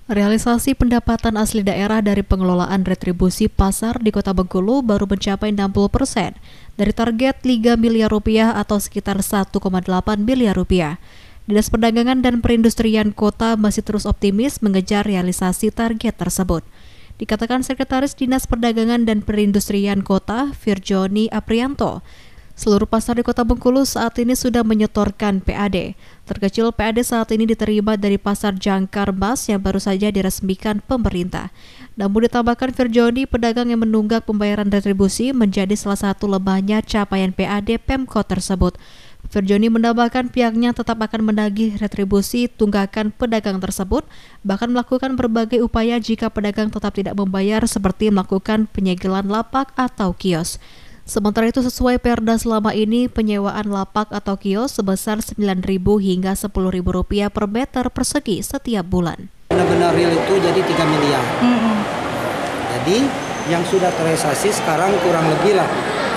Realisasi pendapatan asli daerah dari pengelolaan retribusi pasar di Kota Bengkulu baru mencapai 60% dari target 3 miliar rupiah atau sekitar 1,8 miliar rupiah. Dinas Perdagangan dan Perindustrian Kota masih terus optimis mengejar realisasi target tersebut. Dikatakan Sekretaris Dinas Perdagangan dan Perindustrian Kota, Virjoni Aprianto, seluruh pasar di Kota Bengkulu saat ini sudah menyetorkan PAD. Terkecil PAD saat ini diterima dari Pasar Jangkar Mas yang baru saja diresmikan pemerintah. Namun ditambahkan Virjoni, pedagang yang menunggak pembayaran retribusi menjadi salah satu lemahnya capaian PAD Pemkot tersebut. Virjoni menambahkan pihaknya tetap akan menagih retribusi tunggakan pedagang tersebut, bahkan melakukan berbagai upaya jika pedagang tetap tidak membayar seperti melakukan penyegelan lapak atau kios. Sementara itu sesuai Perda selama ini penyewaan lapak atau kios sebesar Rp9.000 hingga Rp10.000 per meter persegi setiap bulan. Benar-benar real itu jadi 3 miliar. Jadi yang sudah terrealisasi sekarang kurang lebih lah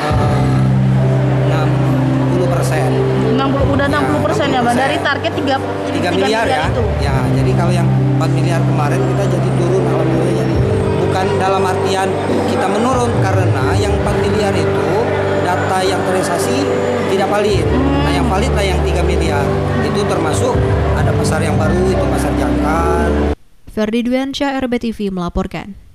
60%. Udah 60% ya, Bang, dari target 3 miliar ya. Itu. Ya, jadi kalau yang 4 miliar kemarin kita jadi turun alhamdulillah, jadi bukan dalam artian kita menurun karena yang 4 miliar itu data yang terrealisasi tidak valid. Nah, yang valid lah yang 3 miliar. Itu termasuk ada pasar yang baru, itu pasar Jangkar. Ferdi Dwiansyah, RBTV melaporkan.